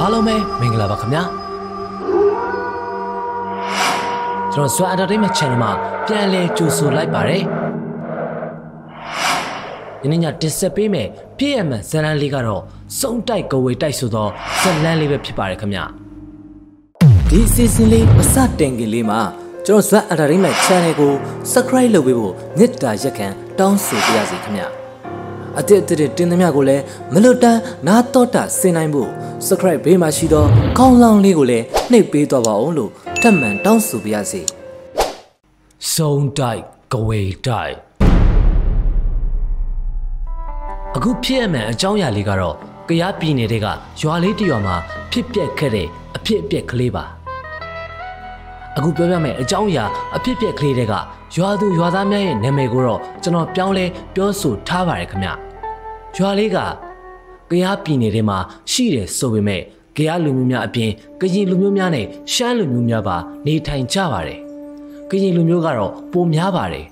အားလုံးပဲမင်္ဂလာပါခင်ဗျာကျွန်တော်ဆွာ Entertainment Channel မှာပြန်လည်ကြိုဆိုလိုက်ပါတယ်ဒီနေ့ညတင်ဆက်ပေးမယ်ပြည့်ရမှန်ဇလန်းလေးကတော့စုံတိုက်ကိုဝေတိုက်ဆိုတော့ဇလန်းလေးပဲဖြစ်ပါတယ်ခင်ဗျာဒီအစီအစဉ်လေးမစတင်ခင်လေးမှာကျွန်တော်ဆွာ Entertainment Channel ကို Subscribe လုပ်ပေးဖို့မေတ္တာရက်ခံတောင်းဆိုပါရစေခင်ဗျာအတစ်တင်သမျှကိုလည်းမလွတ်တမ်းနားတော့တာဆင်နိုင်ဖို့ Subscribe ဘေးမှာရှိသောကောင်းလောင်းလေးကိုလည်းနှိပ်ပေးသွားပါအောင်လို့ထပ်မံတောင်းဆိုပါရစေစုံတိုက်ကိုဝေတိုက်အခုဖြစ်ရမှန်အကြောင်းအရာလေးကတော့ကယားပြည်နယ်ကရွာလေးတစ်ရွာမှာဖြစ်ပျက်ခဲ့တဲ့အဖြစ်အပျက်ကလေးပါအခုပြောပြမယ်အကြောင်းအရာအဖြစ်အပျက်ကလေးတွေကရွာသူရွာသားများရဲ့နာမည်ကိုတော့ကျွန်တော်ပြောင်းလဲပြောဆိုထားပါတယ်ခင်ဗျရွာလေးကကယားပြည်နယ်ထဲမှာရှိတယ်ဆိုပေမဲ့ကယားလူမျိုးများအပြင်ကရင်လူမျိုးများနဲ့ရှမ်းလူမျိုးများပါနေထိုင်ကြပါတယ်ကရင်လူမျိုးကတော့ပိုများပါတယ်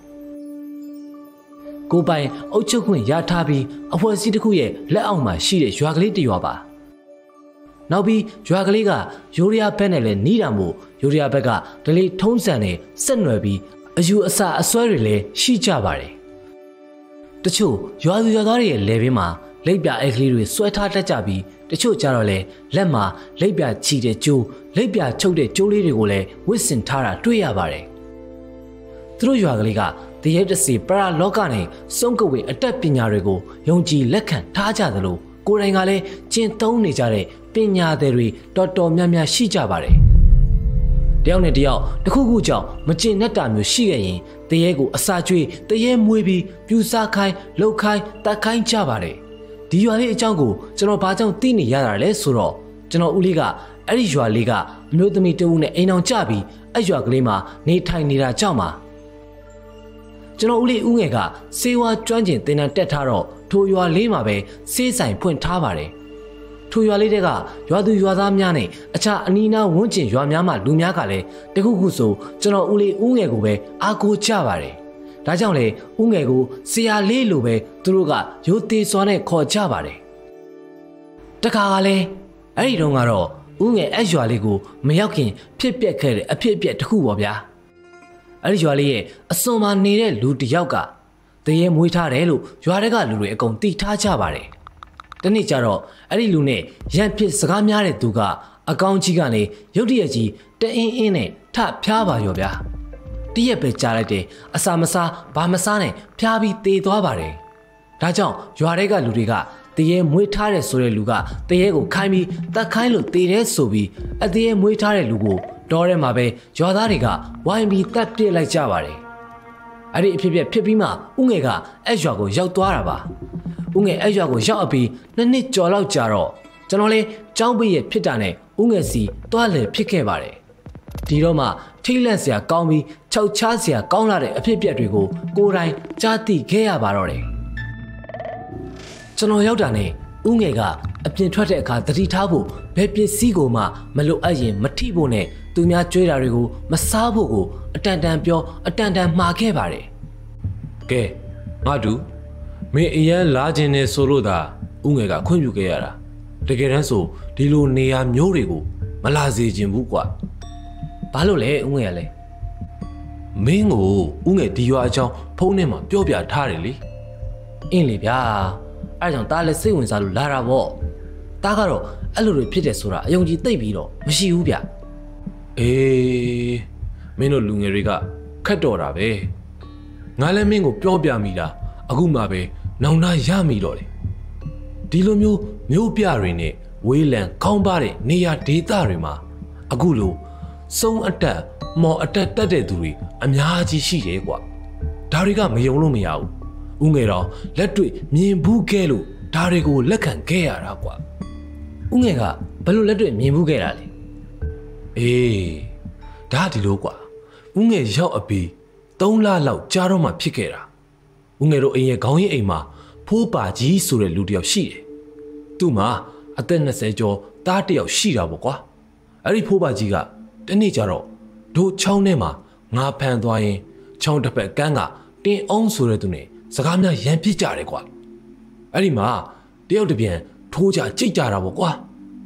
ကိုပိုင်အုပ်ချုပ်ခွင့်ရထားပြီးအဖွဲ့အစည်းတစ်ခုရဲ့လက်အောက်မှာရှိတဲ့ရွာကလေးတစ်ရွာပါနောက်ပြီးရွာကလေးကယူရီးယားဘက်နဲ့လည်းနီးတာမို့ယူရီးယားဘက်ကဒလေးထုံးစံနဲ့ဆက်နွယ်ပြီးအယူအဆအစွဲတွေလည်းရှိကြပါတယ်တချို့ရွာသူရွာသားတွေရဲ့လေဘင်းမှာလိပ်ပြအိတ်ကလေးတွေဆွဲထားတတ်ကြပြီးတချို့ကြတော့လေလက်မှာလိပ်ပြချီတဲ့ကျိုးလိပ်ပြချုပ်တဲ့ကျိုးလေးတွေကိုလည်းဝစ်စင်ထားတာတွေ့ရပါတယ်သူတို့ရွာကလေးကတရဲတစီပရာလောကနဲ့စုံကဝေအတက်ပညာတွေကိုယုံကြည်လက်ခံထားကြသလိုကိုယ်တိုင်ကလည်းကျင့်သုံးနေကြတဲ့ပညာသည်တွေတော်တော်များများရှိကြပါတယ်တယောက်နဲ့တယောက်တစ်ခုခုကြောင့်မကျင့်တတ်တာမျိုးရှိခဲ့ရင်တရဲကိုအစာကျွေးတရဲမွေးပြီးပြူစားခိုင်းလှုပ်ခိုင်းတတ်ခိုင်းကြပါတယ်ဒီရွာလေးအကြောင်းကိုကျွန်တော်ဘာကြောင့်သိနေရတာလဲဆိုတော့ကျွန်တော်ဦးလေးကအဲ့ဒီရွာလေးကအမျိုးသမီးတဦးနဲ့အိမ်အောင်ကြပြီးအဲ့ရွာကလေးမှာနေထိုင်နေတာကြောင့်ပါကျွန်တော်ဦးလေးဦးငယ်ကစေဝါကျွမ်းကျင်သင်တန်းတက်ထားတော့ထိုရွာလေးမှာပဲစေးဆိုင်ဖွင့်ထားပါတယ်ထိုရွာလေးတွေကရွာသူရွာသားများနဲ့အခြားအနီးနားဝန်းကျင်ရွာများမှာလူများကလည်းတခုခုဆိုကျွန်တော်ဦးလေးဦးငယ်ကိုပဲအားကိုးကြပါတယ်ဒါကြောင့်လေဦးငယ်ကိုဆရာလေးလိုပဲသူတို့ကရိုသေစွာနဲ့ခေါ်ကြပါတယ်တခါကလည်းအဲ့ဒီတုန်းကတော့ဦးငယ်အဲ့ရွာလေးကိုမရောက်ခင်ဖြစ်ပျက်ခဲ့တဲ့အဖြစ်အပျက်တစ်ခုပေါ့ဗျာအဲ့ဒီရွာလေးရဲ့အစွန်မှာနေတဲ့လူတစ်ယောက်ကတရေမွေးထားတယ်လို့ရွာတွေကလူတွေအကုန်သိထားကြပါတယ်တနေ့ကျတော့အဲ့ဒီလူနဲ့ရန်ဖြစ်စကားများတဲ့သူကအကောင်းကြီးကနေရုတ်တရက်ကြီးတအင်းအင်းနဲ့ထဖျားပါရောဗျာတရက်ပဲကြားလိုက်တယ်အစာမစားဘာမစားနဲ့ဖျားပြီးသေသွားပါတယ်ဒါကြောင့်ရွာတွေကလူတွေကတရေမွေးထားတဲ့ဆိုတဲ့လူကတရေကိုခိုင်းပြီးတတ်ခိုင်းလို့သေတယ်ဆိုပြီးအတရေမွေးထားတဲ့လူကိုတောထဲမှာပဲရွာသားတွေကဝိုင်းပြီးတတ်ပစ်လိုက်ကြပါတယ်အဲ့ဒီအဖြစ်ဖြစ်ပြီးမှဦးငယ်ကအဲ့ရွာကိုရောက်သွားတာပါဦးငယ်အဲ့ရွာကိုရောက်အပြီး2နှစ်ကျော်လောက်ကြာတော့ကျွန်တော်လည်းကျောင်းပိရဲ့ဖြစ်တာနဲ့ဦးငယ်စီတွားလေဖြစ်ခဲ့ပါတယ်ဒီတော့မှထိတ်လန့်စရာကောင်းပြီးခြောက်ချားစရာကောင်းလာတဲ့အဖြစ်တွေကိုကိုယ်တိုင်ကြားသိခဲ့ရပါတော့တယ်ကျွန်တော်ရောက်တာနဲ့ဦးငယ်ကအပြင်ထွက်တဲ့အခါသတိထားဖို့ဘယ်ပစ္စည်းကိုမှမလိုအပ်ရင်မထိဖို့နဲ့သူများကြွေးတာတွေကိုမစားဖို့ကိုအတန်တန်ပြောအတန်တန်မှားခဲ့ပါတယ်ကဲငါတို့မင်းအရန်လာခြင်းနဲ့ဆိုလို့သာဦးငယ်ကခွင့်ပြုခဲ့ရတာတကယ်တမ်းဆိုဒီလိုနေရာမျိုးတွေကိုမလာစေခြင်းဘူးကွာဘာလို့လဲဦးငယ်ကလဲမင်းကိုဦးငယ်ဒီရွာအကြောင်းဖုန်းထဲမှာပြောပြထားတယ်လေအင်းလေဗျာအဲဒါကြောင့်တားလည်းစိတ်ဝင်စားလို့လာတာပေါ့တားကတော့အဲ့လိုတွေဖြစ်တယ်ဆိုတာအယုံကြည်သိပ်ပြီးတော့မရှိဘူးဗျအေးမင်းတို့လူငယ်တွေကခက်တော်တာပဲငါလည်းမင်းကိုပြောပြမိတာအခုမှပဲနောင်နာရမိတော့တယ်ဒီလိုမျိုးပြတွေနဲ့ဝေးလံခေါင်းပါတဲ့နေရာဒေသတွေမှာအခုလိုစုံအတက်မော်အတက်တက်တဲ့သူတွေအများကြီးရှိတယ်ကွာဒါတွေကမယုံလို့မရဘူးဦးငယ်တော့လက်တွေ့မြင်ဘူးခဲ့လို့ဒါတွေကိုလက်ခံခဲ့ရတာကွာဦးငယ်ကဘယ်လိုလက်တွေ့မြင်ဘူးခဲ့တာလဲအေးဒါဒီလိုကွာဦးငယ်ရောက်အပြီး3လလောက်ကြာတော့မှဖြစ်ခဲ့တာဦးငယ်တို့အိမ်ရဲ့ခေါင်းရင်းအိမ်မှာဖိုးပါကြီးဆိုတဲ့လူတစ်ယောက်ရှိတယ်သူ့မှာအသက်20ကျော်သားတစ်ယောက်ရှိတာပေါ့ကွာအဲ့ဒီဖိုးပါကြီးကတနေ့ကျတော့တို့ချောင်းထဲမှာငါဖန်သွားရင်ချောင်းတစ်ဖက်ကန်းကတင်းအောင်ဆိုတဲ့သူနဲ့စကားများရန်ဖြစ်ကြတယ်ကွာအဲ့ဒီမှာတယောက်တစ်ပြန်ထိုးကြကြိတ်ကြတာပေါ့ကွာ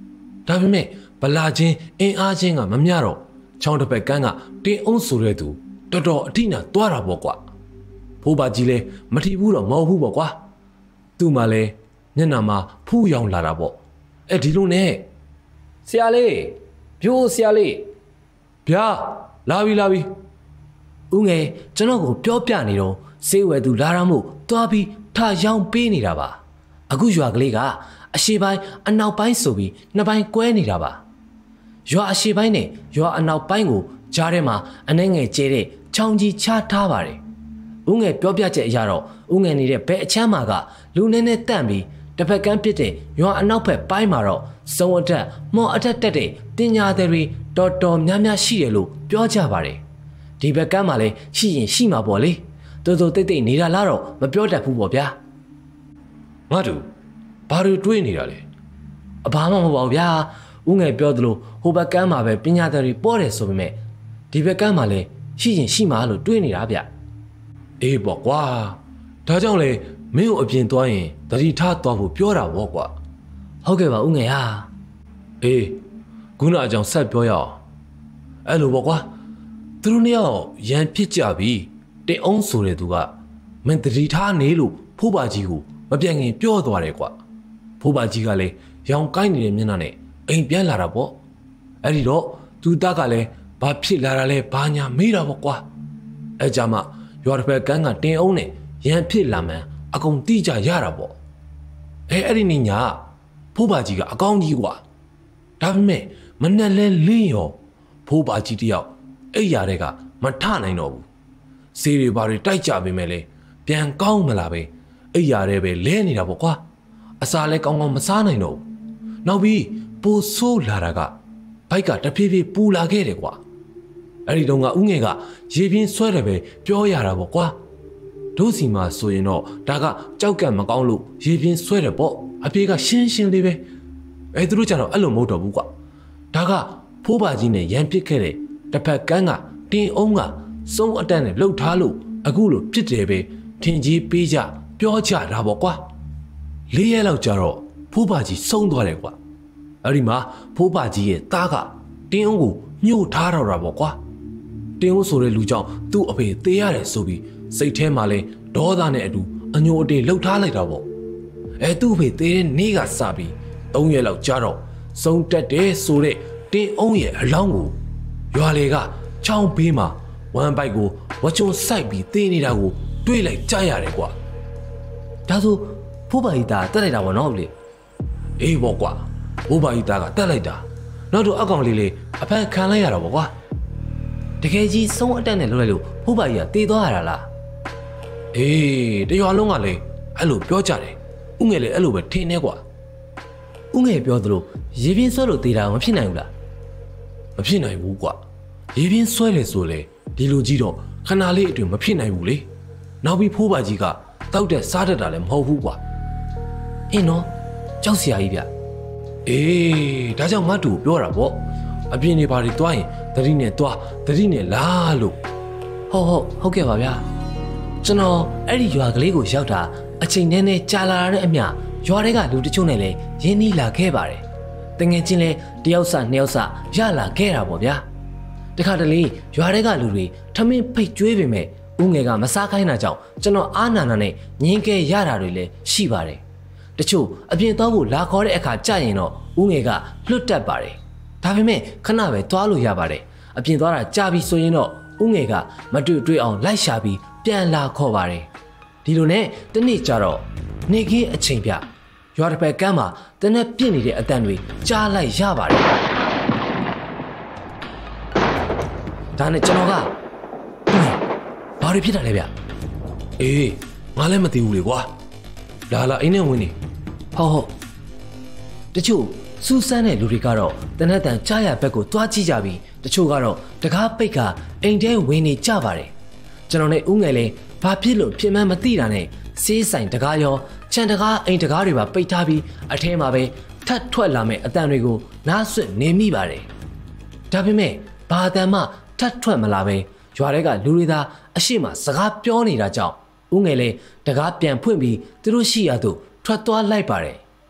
ဒါပေမဲ့ဗလာချင်းအင်းအားချင်းကမမျှတော့ချောင်းတစ်ဖက်ကန်းကတင်းအုံးဆိုတဲ့သူတော်တော်အထိနာသွားတာပေါ့ကွာဖိုးပါကြီးလဲမထီဘူးတော့မဟုတ်ဘူးပေါ့ကွာသူ့မှာလဲမျက်နှာမှာဖူးရောင်လာတာပေါ့ဒီလိုနဲ့ဆရာလေးပြိုးဆရာလေးဗျာလာပြီဦးငယ်ကျွန်တော်ကိုပြောပြနေတော့စေးဝဲသူလာရမို့သွားပြီးထရောင်းပေးနေတာပါအခုရွာကလေးကအရှေ့ပိုင်းအနောက်ပိုင်းဆိုပြီးနှစ်ပိုင်းကွဲနေတာပါရွာအရှေ့ပိုင်းနဲ့ရွာအနောက်ပိုင်းကိုကြားထဲမှာအနှဲငယ်ကျဲတဲ့ချောင်းကြီးချထားပါတယ်ဦးငယ်ပြောပြချက်အရတော့ဦးငယ်နေတဲ့ဘဲအချမ်းမှာကလူနေနဲ့တန့်ပြီးတစ်ဖက်ကန်းပစ်တဲ့ရွာအနောက်ဘက်ပိုင်းမှာတော့စုံအထက်မော်အထက်တက်တဲ့ပညာသည်တွေတော်တော်များများရှိတယ်လို့ပြောကြပါတယ်ဒီဘက်ကန်းမှာလည်းရှိရင်ရှိမှာပေါ့လေတော်တော်တိတ်တိတ်နေတာလားတော့မပြောတတ်ဘူးပေါ့ဗျာငါတို့ဘာတွေတွေးနေတာလဲအဘာမှမဟုတ်ပါဘူးဗျာဦးငယ်ပြောသလိုဟိုဘက်ကန်းမှာပဲပညာသည်တွေပေါ်တယ်ဆိုပေမဲ့ဒီဘက်ကန်းမှာလည်းရှိရင်ရှိမှာလို့တွေးနေတာဗျအေးပေါ့ကွာဒါကြောင့်လေမင်းကိုအပြင်သွားရင်သတိထားသွားဖို့ပြောတာပေါ့ကွာဟုတ်ကဲ့ပါဦးငယ်ဟာအေးခုနအကြောင်းဆက်ပြောရအောင်အဲ့လိုပေါ့ကွာသူတို့နှစ်ယောက်ရန်ဖြစ်ကြပြီတင်အောင်ဆိုတဲ့သူကမင်းသတိထားနေလို့ဖိုးပါကြီးကိုမပြန်ခင်ပြောသွားတယ်ကွာဖိုးပါကြီးကလည်းရောင်ကိုင်းနေတဲ့မျက်နှာနဲ့အိမ်ပြန်လာတာပေါ့အဲ့ဒီတော့သူသားကလည်းဘာဖြစ်လာတာလဲဘာညာမေးတာပေါ့ကွာအဲ့ကြမှာရွာတစ်ဖက်ကန်းကတင်အောင်နဲ့ရန်ဖြစ်လာမှန်းအကုန်တိကျရတာပေါ့အဲ့ဒီနေ့ညဖိုးပါကြီးကအကောင်းကြီးကွာဒါပေမဲ့မနဲ့လဲလင်းရောဖိုးပါကြီးတယောက်အဲ့ရတဲ့ကမထနိုင်တော့ဘူးဆေးတွေဘာတွေတိုက်ကြပေမဲ့လေပြန်ကောင်းမလာပဲအဲ့ရတဲ့ပဲလဲနေတာပေါ့ကွာအစာလဲကောင်းကောင်းမစားနိုင်တော့ဘူးနောက်ပြီးပိုဆိုးလာတာကဘိုက်ကတဖြည်းဖြည်းပူလာခဲ့တယ်ကွာအဲ့ဒီတော့ကဦးငယ်ကရေပြင်းဆွဲတယ်ပဲပြောရတာပေါ့ကွာတို့စီမှာဆိုရင်တော့ဒါကကြောက်ကံမကောင်းလို့ရေပြင်းဆွဲတယ်ပေါ့အပြေကရှင်းရှင်းလေးပဲသူတို့ကြတော့အဲ့လိုမဟုတ်တော့ဘူးကွာဒါကဖိုးပါကြီးနဲ့ရန်ပစ်ခဲ့တဲ့တစ်ဖက်ကန်းကတင်းအောင်ကစုံအတန်းနဲ့လှုပ်ထားလို့အခုလိုပြစ်တယ်ပဲထင်ကြီးပေးကြပြောကြတာပေါ့ကွာ၄ရက်လောက်ကြာတော့ဖိုးပါကြီးဆုံးသွားတယ်ကွာအဲ့ဒီမှာဖိုးပါကြီးရဲ့သားကတင်းအောင်ကိုညှို့ထားတော့တာပေါ့ကွာတင်းအောင်ဆိုတဲ့လူကြောင့်သူ့အဖေသေရတယ်ဆိုပြီးစိတ်ထဲမှာလဲဒေါသနဲ့အတူအညိုအတေလှုပ်ထားလိုက်တာပေါ့သူ့အဖေသေတဲ့နေ့ကစပြီး3ရက်လောက်ကြာတော့ဆုံးတက်တယ်ဆိုတဲ့တင်းအောင်ရဲ့အလောင်းကိုရွာလေကချောင်းဘေးမှာဝမ်းပိုက်ကိုဝချုံစိုက်ပြီးသေနေတာကိုတွေးလိုက်ကြရတယ်ကွာဒါဆိုဖိုးပါကြီးသားတက်လိုက်တာပေါ့နော်လေအေးပေါ့ကွာဖိုးပါကြီးသားကတက်လိုက်တာနောက်တော့အကောင်လေးလေးအဖန်ခံလိုက်ရတာပေါ့ကွာတကယ်ကြီးဆုံးအတက်နဲ့လှုပ်လိုက်လို့ဖိုးပါကြီးကတေးသွားရတာလားအေးတရွာလုံးကလည်းအဲ့လိုပြောကြတယ်ဥငယ်လည်းအဲ့လိုပဲထင်နေကွာဥငယ်ပြောသလိုရေပြင်းဆွဲလို့တေးတာမဖြစ်နိုင်ဘူးလားမဖြစ်နိုင်ဘူးကွာရေပြင်းဆွဲတယ်ဆိုလေဒီလိုကြီးတော့ခဏလေးအတွင်းမဖြစ်နိုင်ဘူးလေနောက်ပြီးဖိုးပါကြီးကတောက်တဲ့စားတတ်တာလည်းမဟုတ်ဘူးကွာအင်းနော်ကြောက်စရာကြီးဗျအေးဒါကြောင့်ငါတူပြောတာပေါ့အပြင်နေပါတွေတွားရင်သတိနဲ့တွားသတိနဲ့လာလို့ဟုတ်ကဲ့ပါဗျာကျွန်တော်အဲ့ဒီရွာကလေးကိုရောက်တာအချိန်နဲ့နဲ့ကြာလာတဲ့အမျှရွာတွေကလူတချို့နဲ့လည်းရင်းနှီးလာခဲ့ပါတယ်တငယ်ချင်းလည်းတယောက်စနှစ်ယောက်စရလာခဲ့တာပေါ့ဗျာတခါတလေရွာတွေကလူတွေထမင်းဖိတ်ကျွေးပေမဲ့ဦးငယ်ကမစားခိုင်းတာကြောင့်ကျွန်တော်အားနာနာနဲ့ငင်းကဲရတာတွေလည်းရှိပါတယ်တချို့အပြင်သွားဖို့လာခေါ်တဲ့အခါကြာရင်တော့ဦးငယ်ကလွတ်တက်ပါတယ်ဒါပေမဲ့ခဏပဲသွားလို့ရပါတယ်အပြင်သွားတာကြာပြီဆိုရင်တော့ဦးငယ်ကမတွေ့အောင်လိုက်ရှာပြီးပြန်လာခေါ်ပါတယ်ဒီလိုနဲ့တနေ့ကျတော့နေခင်းအချိန်ပြရွာတစ်ဖက်ကမ်းမှာတနက်ပြစ်နေတဲ့အတန်တွေကြားလိုက်ရပါတယ်ဒါနဲ့ကျွန်တော်ကဘာတွေဖြစ်တာလဲဗျအေးငါလည်းမသိဘူးလေကွာလာအိမ်နဲ့ဝင်နေဟုတ်တချို့စူးစမ်းတဲ့လူတွေကတော့တနက်တန်ကြားရဘက်ကိုသွားကြည့်ကြပြီးတချို့ကတော့တကားပိတ်ကအိမ်ထဲဝင်နေကြပါတယ်ကျွန်တော်နဲ့ဦးငယ်လည်းဘာဖြစ်လို့ဖြစ်မှန်းမသိတာနဲ့စေးဆိုင်တကားရောခြံတကားအိမ်တကားတွေပါပိတ်ထားပြီးအထဲမှာပဲထပ်ထွက်လာမဲ့အတန်တွေကိုနားဆွတ်နေမိပါတယ်ဒါပေမဲ့ဘာအတန်မှထပ်ထွက်မလာပဲရွာတွေကလူတွေသာအရှိမစကားပြောနေတာကြောင့်ဦးငယ်လည်းတကားပြန်ဖွင့်ပြီးသူတို့ရှိရသို့ထွက်သွားလိုက်ပါတယ်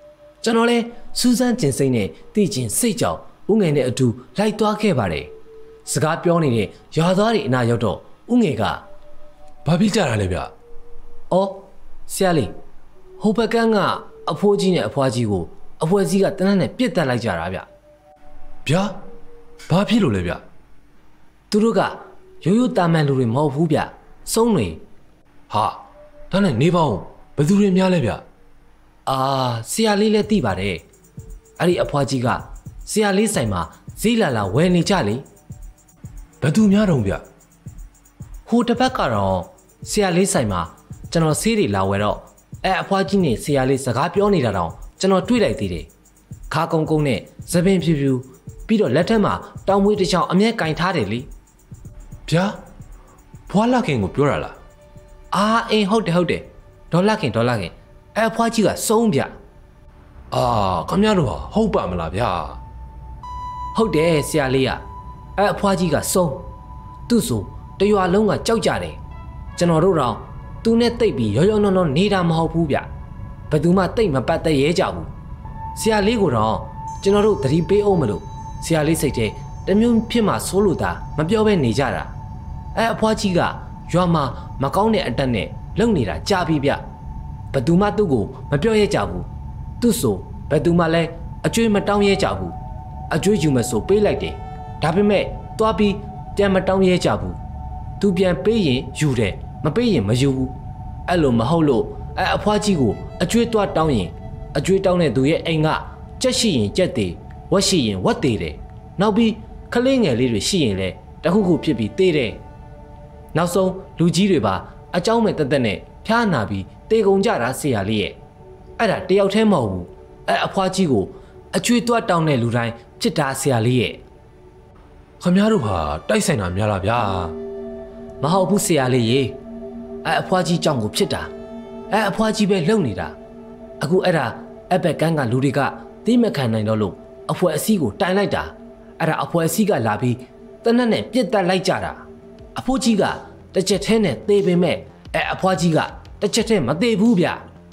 ကျွန်တော်လဲစူးစမ်းကျင်စိမ့်နဲ့တည်ကျင်စိတ်ကြောင့်ဦးငယ်နဲ့အတူလိုက်သွားခဲ့ပါတယ်စကားပြောနေတဲ့ရွာသားတွေအနာရောက်တော့ဦးငယ်ကဘာဖြစ်ကြတာလဲဗျအော်ဆရာလေးဟိုဘက်ကန်းကအဖိုးကြီးနဲ့အဖွားကြီးကိုအဖွဲစည်းကတနက်နဲ့ပြစ်တက်လိုက်ကြတာဗျဗျာဘာဖြစ်လို့လဲဗျသူတို့ကရိုးရိုးတာမန်လူတွေမဟုတ်ဘူးဗျစုံးတွေဟာဒါနဲ့နေပါဦးဘယ်သူတွေများလဲဗျအာဆရာလေးလည်းသိပါတယ်အဲ့ဒီအဖွားကြီးကဆရာလေးဆိုင်မှာဈေးလာဝယ်နေကြလေဘယ်သူများတုံးဗျဟိုတစ်ပတ်ကတော့ဆရာလေးဆိုင်မှာကျွန်တော်ဆေးတွေလာဝယ်တော့အဖွားကြီးနဲ့ဆရာလေးစကားပြောနေတာတော့ကျွန်တော်တွေ့လိုက်သေးတယ်ခါကုန်းကုန်းနဲ့သပင်ဖြူဖြူပြီးတော့လက်ထက်မှာတောင်မွေးတစ်ချောင်းအမြဲကင်ထားတယ်လေဗျာဖွာလာခင်ကိုပြောတာလားအာအင်းဟုတ်တယ်ဒေါ်လာခင်အဖွားကြီးကစုံးဗျအာခမရတို့ဟာဟုတ်ပါမလားဗျာဟုတ်တယ်ဆရာလေးကအဖွားကြီးကစုံးသူ့ဆိုတရွာလုံးကကြောက်ကြတယ်ကျွန်တော်တို့တော့သူနဲ့တိတ်ပြီးရောနော်နေတာမဟုတ်ဘူးဗျဘယ်သူမှတိတ်မပတ်သက်ရဲကြဘူးဆရာလေးကိုတော့ကျွန်တော်တို့သတိပေးအောင်မလို့ဆရာလေးစိတ်ထဲတမျိုးဖြစ်မှဆိုးလို့သာမပြောဘဲနေကြတာအဖွားကြီးကရွာမှာမကောင်းတဲ့အတက်နဲ့လုံနေတာကြာပြီဗျဘယ်သူမှသူ့ကိုမပြောရဲကြဘူးသူ့ဆိုဘယ်သူမှလည်းအကျွေးမတောင်းရဲကြဘူးအကျွေးယူမဆိုပေးလိုက်တယ်ဒါပေမဲ့သွားပြီးပြန်မတောင်းရဲကြဘူးသူပြန်ပေးရင်ယူတယ်မပေးရင်မယူဘူးအဲ့လိုမဟုတ်လို့အဖွားကြီးကိုအကျွေးသွားတောင်းရင်အကျွေးတောင်းတဲ့သူရဲ့အိမ်ကကြက်ရှိရင်ကြက်သေးဝက်ရှိရင်ဝက်သေးတယ်နောက်ပြီးခလေးငယ်လေးတွေရှိရင်လည်းတခုခုဖြစ်ပြီးသေးတယ်နောက်ဆုံးလူကြီးတွေပါအเจ้าမဲ့တက်တက်နဲ့ဖျားနာပြီးတေကုန်ကြတာဆရာလေးရဲ့အဲ့ဒါတယောက်တည်းမဟုတ်ဘူးအဖွားကြီးကိုအကျွေးသွားတောင်းတဲ့လူတိုင်းဖြစ်တာဆရာလေးရဲ့ခမရတို့ဟာတိုက်ဆိုင်တာများလားဗျာမဟုတ်ဘူးဆရာလေးရေအဖွားကြီးကြောင့်ကိုဖြစ်တာအဖွားကြီးပဲလုံနေတာအခုအဲ့ဒါအဘက်ကန်းကလူတွေကသိမခံနိုင်တော့လို့အဖွဲအစည်းကိုတိုင်လိုက်တာအဲ့ဒါအဖွဲအစည်းကလာပြီးတနက်နဲ့ပြစ်တက်လိုက်ကြတာအဖိုးကြီးကတစ်ချက်ထဲနဲ့သေပေမဲ့အဖွားကြီးကတစ်ချက်ထဲမသေဘူးဗျ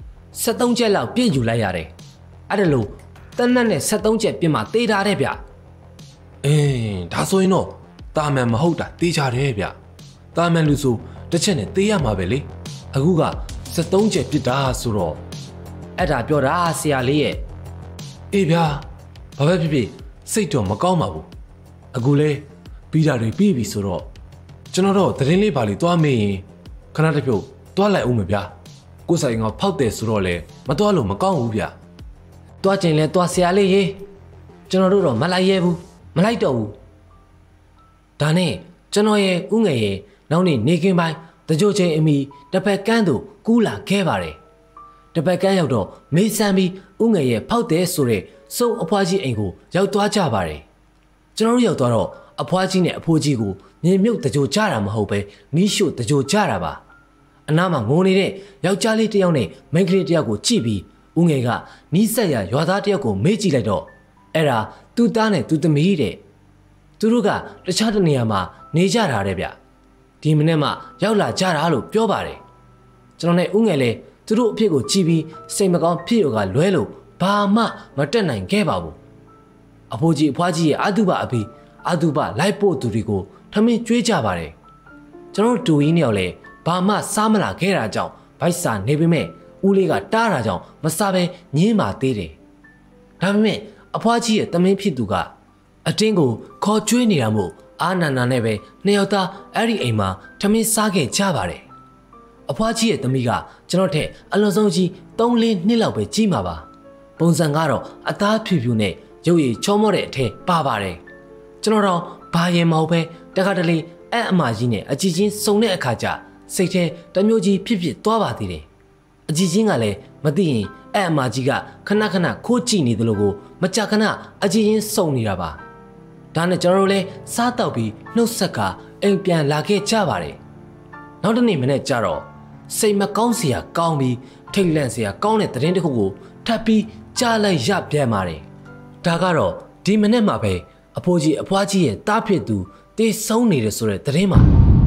73ချက်လောက်ပြည့်ယူလိုက်ရတယ်အဲ့ဒါလို့တနက်နဲ့73ချက်ပြစ်မှသေတာတဲ့ဗျအေးဒါဆိုရင်တော့တာမန်မဟုတ်တာတေးကြတယ်ဗျတာမန်လူဆိုတစ်ချက်နဲ့တေးရမှာပဲလေအခုက73ချက်ပြစ်တာဆိုတော့အဲ့ဒါပြောတာဆရာလေးရဲ့အေးဗျာဘာပဲဖြစ်ဖြစ်စိတ်တော့မကောင်းပါဘူးအခုလဲပြီးတာတွေပြီးပြီဆိုတော့ကျွန်တော်တော့သတင်းလေးပါလေးသွားမေးရင်ခဏတစ်ဖြုတ်သွားလိုက်ဦးမယ်ဗျာကိုယ်ဆိုင်ကဖောက်တယ်ဆိုတော့လေမသွားလို့မကောင်းဘူးဗျာတွားကျင်လဲတွားဆရာလေးရေကျွန်တော်တို့တော့မလိုက်ရဲဘူးမလိုက်တော့ဘူးဒါနဲ့ကျွန်တော်ရဲ့ဥငယ်ရဲ့နောက်နေ့နေကင်းပိုင်းတကြိုချင်းအမိတစ်ဖက်ကန်းသူကူးလာခဲ့ပါတယ်တစ်ဖက်ကန်းရောက်တော့မေးဆန်းပြီးဥငယ်ရဲ့ဖောက်တယ်ဆိုတဲ့စုံအဖွားကြီးအိမ်ကိုရောက်သွားကြပါတယ်ကျွန်တော်တို့ရောက်သွားတော့အဖွားကြီးနဲ့အဖိုးကြီးကိုမြေမြုပ်တကြိုကြတာမဟုတ်ပဲမီးရှို့တကြိုကြတာပါအနားမှာငိုနေတဲ့ယောက်ျားလေးတစ်ယောက်နဲ့မိန်းကလေးတစ်ယောက်ကိုကြည့်ပြီးဥငယ်ကနီးစက်ရရွာသားတစ်ယောက်ကိုမေးကြည့်လိုက်တော့အဲ့ဒါသူ့သားနဲ့သူ့သမီးတဲ့သူတို့ကတခြားတနေရာမှာနေကြတာတဲ့ဗျဒီမနေ့မှရောက်လာကြတာလို့ပြောပါတယ်ကျွန်တော်နဲ့ဥငယ်လည်းသူတို့အဖြစ်ကိုကြည့်ပြီးစိတ်မကောင်းဖြစ်ရကလွဲလို့ဘာမှမတက်နိုင်ခဲ့ပါဘူးအဖိုးကြီးအဖွားကြီးရဲ့အာတုဘအဖေအာတုဘလိုက်ပို့သူတွေကိုထမင်းကျွေးကြပါတယ်ကျွန်တော်တို့တူကြီးနှစ်ယောက်လည်းဘာမှစားမလာခဲ့တာကြောင့်ဗိုက်စာနေပေမဲ့ဦးလေးကတားတာကြောင့်မစားဘဲညင်းပါသေးတယ်ဒါပေမဲ့အဖွားကြီးရဲ့တမင်းဖြစ်သူကအတင်းကိုခေါ်ကျွေးနေတာမို့အာနန္ဒာနဲ့ပဲနှစ်ယောက်သားအဲ့ဒီအိမ်မှာထမင်းစားခဲ့ကြပါတယ်အဖွားကြီးရဲ့သမီးကကျွန်တော်ထက်အလွန်ဆုံးကြီး3-4နှစ်လောက်ပဲကြီးမှာပါပုံစံကတော့အသားဖြူဖြူနဲ့ရုပ်ရည်ချောမောတဲ့အထက်ပါပါတယ်ကျွန်တော်တော့ဘာရင်မဟုတ်ပဲတခါတလေအမကြီးနဲ့အကြည့်ချင်းစုံတဲ့အခါကျစိတ်ထဲတမျိုးကြီးဖြစ်သွားပါသေးတယ်အကြည့်ချင်းကလည်းမသိရင်အမကြီးကခဏခဏခိုးကြည့်နေတယ်လို့ကိုမကြခဏအကြည့်ချင်းစုံနေတာပါဒါနဲ့ကျွန်တော်တို့လည်းစားတော့ပြီးနှုတ်ဆက်ကအိမ်ပြန်လာခဲ့ကြပါတယ်နောက်တစ်နေ့မနေ့ကျတော့စိတ်မကောင်းစရာကောင်းပြီးထိတ်လန့်စရာကောင်းတဲ့သတင်းတစ်ခုကိုထပ်ပြီးကြားလိုက်ရပြန်ပါတယ်ဒါကတော့ဒီမနေ့မှပဲအဖိုးကြီးအဖွားကြီးရဲ့တားဖြစ်သူတေးဆုံးနေတယ်ဆိုတဲ့သတင်းမှာ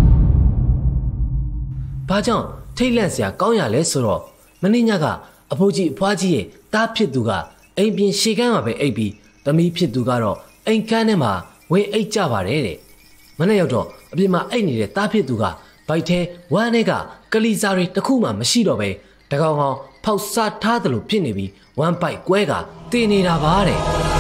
ဘာကြောင့်ထိတ်လန့်စရာကောင်းရလဲဆိုတော့မနေ့ညကအဖိုးကြီးအဖွားကြီးရဲ့တားဖြစ်သူကအိမ်ပြင်ရှေ့ကန်းမှာပဲအိပ်ပြီးသမီးဖြစ်သူကတော့အိမ်ကန်းထဲမှာဝင်အိပ်ကြပါတယ်တဲ့မနေ့ရောက်တော့အပြင်မှာအိပ်နေတဲ့သားဖြစ်သူကဘိုက်ထဲဝမ်းထဲကကလီစာတွေတစ်ခုမှမရှိတော့ပဲတကောင်ကောင်ဖောက်စားထားတယ်လို့ဖြစ်နေပြီးဝမ်းပိုက်ကွဲကတင်နေတာပါတဲ့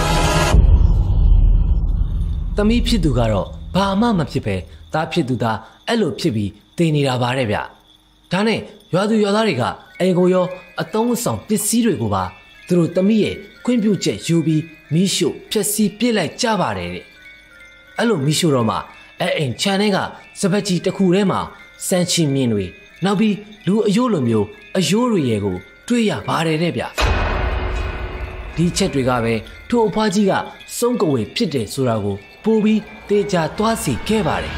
သမီးဖြစ်သူကတော့ဘာမှမဖြစ်ပဲသားဖြစ်သူသားအဲ့လိုဖြစ်ပြီးတင်နေတာပါတဲ့ဗျဒါနဲ့ရွာသူရွာသားတွေကအိမ်ကိုရောအသုံးအဆောင်ပစ္စည်းတွေကိုပါသူတို့သမီးရဲ့ခွင့်ပြုချက်ယူပြီးမီးရှို့ဖျက်ဆီးပစ်လိုက်ကြပါတယ်တဲ့အဲ့လိုမီးရှို့တော့မှအိမ်ခြံထဲကစပက်ကြီးတစ်ခုထဲမှာစမ်းချီမြင်တွေနောက်ပြီးလူအယိုးလိုမျိုးအယိုးတွေရဲ့ကိုတွေ့ရပါတယ်တဲ့ဗျဒီချက်တွေကပဲထိုအဖွားကြီးကစုံးကဝေဖြစ်တယ်ဆိုတာကိုပို့ပြီးတေချာသွားစီခဲ့ပါတယ်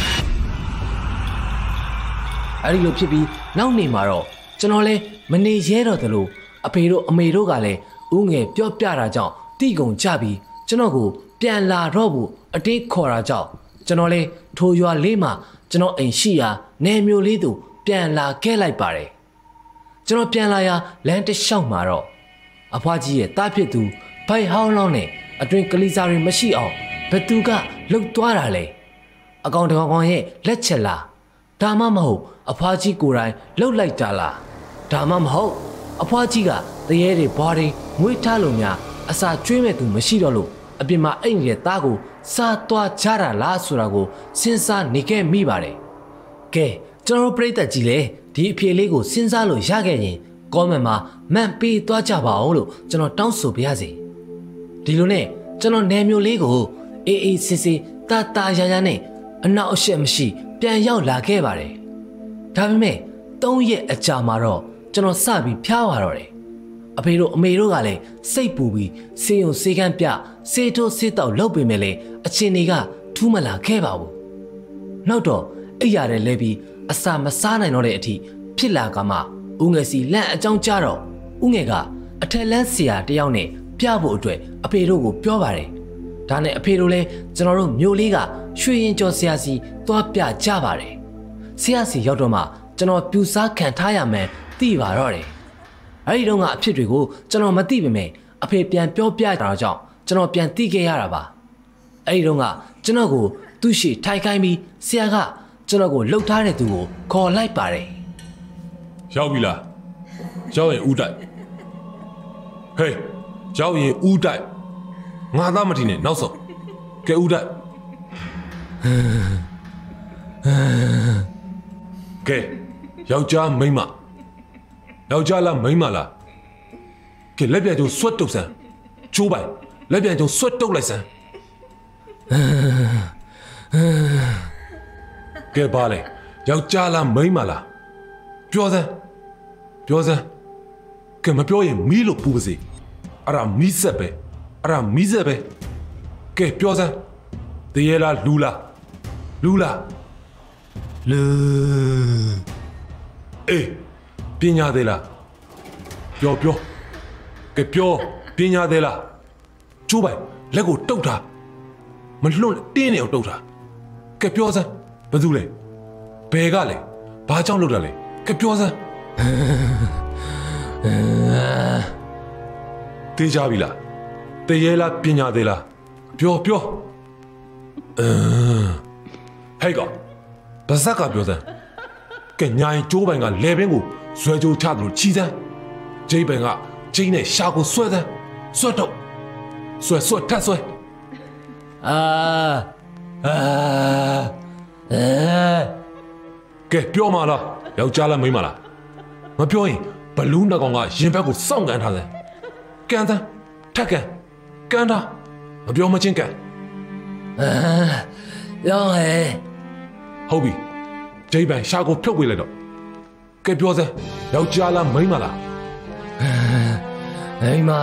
အဲ့ဒီလိုဖြစ်ပြီးနောက်နေ့မှာတော့ကျွန်တော်လဲမနေရဲတော့သလိုအဖေတို့အမေတို့ကလည်းဦးငယ်ပြောပြတာကြောင့်တိကုံကြပြီးကျွန်တော်ကိုပြန်လာတော့ဘူးအတင်းခေါ်တာကြောင့်ကျွန်တော်လဲထိုရွာလေးမှာကျွန်တော်အိမ်ရှိရာနယ်မျိုးလေးသူပြန်လာခဲ့လိုက်ပါတယ်ကျွန်တော်ပြန်လာရာလမ်းတစ်လျှောက်မှာတော့အဖွားကြီးရဲ့တားဖြစ်သူဘိုက်ဟောင်းလောင်းနဲ့အတွင်ကလေးစားတွေမရှိအောင်ဘသူကလှုပ်သွားတာလဲအကောင်တကောင်ရဲ့လက်ချက်လားဒါမှမဟုတ်အဖွားကြီးကိုယ်တိုင်လှုပ်လိုက်တာလားဒါမှမဟုတ်အဖွားကြီးကတရေတွေဘွားတွေမွေးထားလို့များအစာကျွေးမဲ့သူမရှိတော့လို့အပြင်မှာအိမ်နေတဲ့သားကိုစားသွားကြတာလားဆိုတာကိုစဉ်းစားနေခဲ့မိပါတယ်ကဲကျွန်တော်တို့ပြည်သက်ကြီးလေဒီအဖြေလေးကိုစဉ်းစားလို့ရခဲ့ရင်ကောမန့်မှာမှန်ပေးသွားကြပါအောင်လို့ကျွန်တော်တောင်းဆိုပါရစေဒီလိုနဲ့ကျွန်တော်နယ်မျိုးလေးကိုအေးအေးဆေးဆေးတာတာရရနဲ့အနောက်အရှက်မရှိပြန်ရောက်လာခဲ့ပါတယ်ဒါပေမဲ့3 ရက်အကြာမှာတော့ကျွန်တော်စပြီးဖျားသွားတော့တယ်အဖေတို့အမေတို့ကလည်းစိတ်ပူပြီးစေယုံစေကန်းပြစေထိုးစေတောက်လုပ်ပေမဲ့လည်းအချင်းတွေကထူးမလာခဲ့ပါဘူးနောက်တော့အိယာတဲ့လဲပြီးအစာမစားနိုင်တော့တဲ့အထိဖြစ်လာကမှဦးငယ်စီလန့်အကြောင်းကြားတော့ဦးငယ်ကအထက်လန်းဆရာတယောက်နဲ့ပြဖို့အတွက်အဖေတို့ကိုပြောပါတယ်ဒါနဲ့အဖေတို့လည်းကျွန်တော်တို့မြို့လေးကရွှေရင်ကျော်ဆရာစီသွားပြကြပါတယ်ဆရာစီရောက်တော့မှကျွန်တော်ပြူစားခံထားရမှန်းသိပါတော့တယ်အဲ့ဒီတော့ကအဖြစ်တွေကိုကျွန်တော်မသိပေမဲ့အဖေပြန်ပြောပြတာကြောင့်ကျွန်တော်ပြန်သိခဲ့ရတာပါအဲ့ဒီတော့ကကျွန်တော်ကိုသူ့ရှိထိုင်ခိုင်းပြီးဆရာကကျွန်တော်ကိုလှုပ်ထားတဲ့သူကိုခေါ်လိုက်ပါတယ်ရောက်ပြီလားရောက်ရင်ဦးတိုက်ဟေးရောက်ရင်ဦးတိုက်ငါသားမထီနဲ့နောက်ဆုံးကဲဦးတိုက်ကဲယောက်ျားမိန်းမယောက်ျားလားမိန်းမလားကဲလက်ပြန်ကျုံဆွတ်တုပ်စမ်းချိုးပိုင်လက်ပြန်ကျုံဆွတ်တုပ်လိုက်စမ်းကဲပါလေယောက်ျားလားမိန်းမလားပြောစမ်းကဲမပြောရင်မီးလို့ပူပါစေအဲ့ဒါမီးဆက်ပဲကဲပြောစမ်းတရေလားလူလားလူအေးပညာသေးလားပြောကဲပြောပညာသေးလားချိုးပိုင်လက်ကိုတုတ်ထားမလွတ်တင်းနေအောင်တုတ်ထားကဲပြောစမ်းဘယ်သူလဲဘယ်ကလဲဘာကြောင့်လုပ်တာလဲကဲပြောစမ်းတေးကြပြီလားတရေလားပညာသေးလားပြောဟဲ့ကောင်ဗဇက်ကပြောစမ်းကဲညာရင်ကျိုးပိုင်ကလေပင်ကိုဇွဲကြိုးချသလိုချီစမ်းဂျိပိုင်ကဂျိနဲ့ရှာကိုဆွဲစမ်းဆွတ်တော့ဆွဲထပ်ဆွဲကဲပြောမလားယောက်ျားလားမိန်းမလားမပြောရင်ဘလူးနှကောင်ကရင်ဘက်ကိုစောင့်ကန်ထားစမ်းကန်စမ်းထပ်ကန်ထားမပြောမချင်းကန်ရောဟဲ့ဟုတ်ပြီဂျိပိုင်ရှာကိုဖြုတ်ပေးလိုက်တော့ကဲပြောစမ်းယောက်ျားလားမိန်းမလားမိန်းမ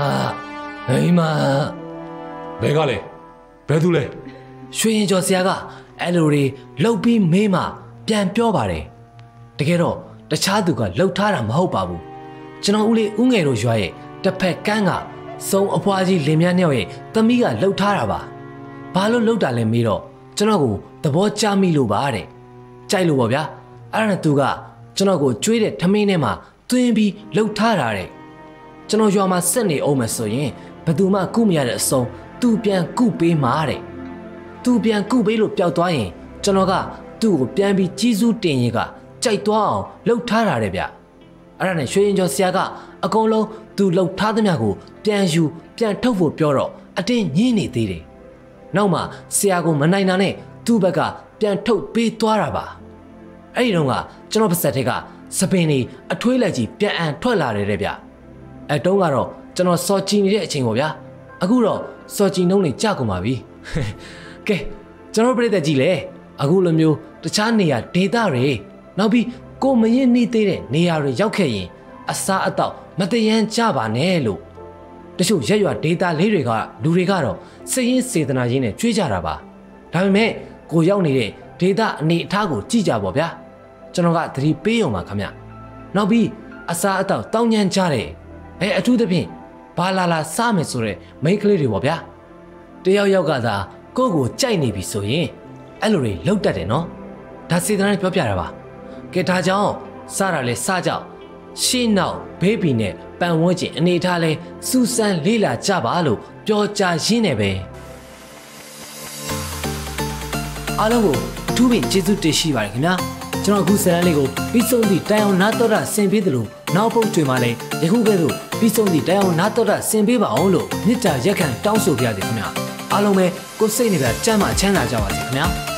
ဘယ်ကလဲဘယ်သူလဲရွှေရင်ကျော်ဆရာကအဲ့လိုတွေလှုပ်ပြီးမေးမှပြန်ပြောပါတယ်တကယ်တော့တခြားသူကလှုပ်ထားတာမဟုတ်ပါဘူးကျွန်တော်ဦးလေးဦးငယ်တို့ရွာရဲ့တစ်ဖက်ကန်းကစုံအဖွားကြီးလင်မြန်းနှစ်ယောက်ရဲ့သမီးကလှုပ်ထားတာပါဘာလို့လှုပ်တာလဲမေးတော့ကျွန်တော်ကိုသဘောကျမိလို့ပါတဲ့ကြိုက်လို့ပေါ့ဗျာအဲ့ဒါသူကကျွန်တော်ကိုကျွေးတဲ့ထမင်းထဲမှာသွင်းပြီးလှုပ်ထားတာတဲ့ကျွန်တော်ရွာမှာဆက်နေအောင်မယ်ဆိုရင်ဘယ်သူမှကုမရတဲ့အစုံသူပြန်ကုပေးမှာတဲ့သူပြန်ကုပေးလို့ပျောက်သွားရင်ကျွန်တော်ကသူ့ကိုပြန်ပြီးကြီးစုတင်ရင်ကကြိုက်သွားအောင်လှုပ်ထားတာတဲ့ဗျအဲ့ဒါနဲ့ရွှေရင်ကျော်ဆရာကအကုန်လုံးသူလှုပ်ထားသမျှကိုပြန်ယူပြန်ထုတ်ဖို့ပြောတော့အတင်းညင်းနေသေးတယ်နောက်မှဆရာကိုမနိုင်တာနဲ့သူ့ဘက်ကပြန်ထုတ်ပေးသွားတာပါအဲ့ဒီတော့ကကျွန်တော်ပါဆက်ထက်ကစပင်နေအထွေးလက်ကြီးပြန်အန်ထွက်လာတယ်တဲ့ဗျအဲတုန်းကတော့ကျွန်တော်စော်ချီနေတဲ့အချိန်ပေါ့ဗျာအခုတော့စော်ချီနှုံးနေကြကုန်ပါပြီကဲကျွန်တော်ပြည့်တဲ့ကြီးလေအခုလိုမျိုးတခြားနေရာဒေတာတွေနောက်ပြီးကိုမရင်နေသေးတဲ့နေရာတွေရောက်ခဲ့ရင်အစားအသောက်မတရန်ကြပါနဲ့လို့တချို့ရက်ရွာဒေတာလေးတွေကလူတွေကတော့စိတ်ရင်းစေတနာရင်းနဲ့ကြွေးကြတာပါဒါပေမဲ့ကိုရောက်နေတဲ့ဒေတာအနေအထားကိုကြည့်ကြပါဗျာကျွန်တော်ကသတိပေးအောင်ပါခင်ဗျနောက်ပြီးအစားအသောက်တောင်းညံကြတယ်အထူးသဖြင့်ဘာလာစားမယ်ဆိုတဲ့မိန်းကလေးတွေပေါ့ဗျာတယောက်ယောက်ကသာကိုယ့်ကိုကြိုက်နေပြီဆိုရင်အဲ့လိုတွေလောက်တတ်တယ်နော်ဒါစေတနာနဲ့ပြောပြတာပါကဲဒါကြောင့်စားတာလဲစားကြရှင်းနောက်ဘေးဘီနဲ့ပန်ဝန်းကျင်အနေထားလဲစူဆန်လေးလာကြပါလို့ပြောကြရင်းနဲ့ပဲအားလုံးကိုအထူးပင်ကျေးဇူးတင်ရှိပါတယ်ခင်ဗျာကျွန်တော်အခုဇာတ်လမ်းလေးကိုပြီးဆုံးသည့်တိုင်အောင်နားတော်တာဆင်ပေးသလိုနောက်ပုတ်တွေမှာလည်းယခုကဲ့သို့ပြီးဆုံးသည့်တိုင်အောင်နားတော်တာဆင်ပေးပါအောင်လို့မြစ်တာရက်ခံတောင်းဆိုကြရစေခင်ဗျာအားလုံးပဲကိုယ်စိတ်နေကြကြမ်းမှချမ်းသာကြပါစေခင်ဗျာ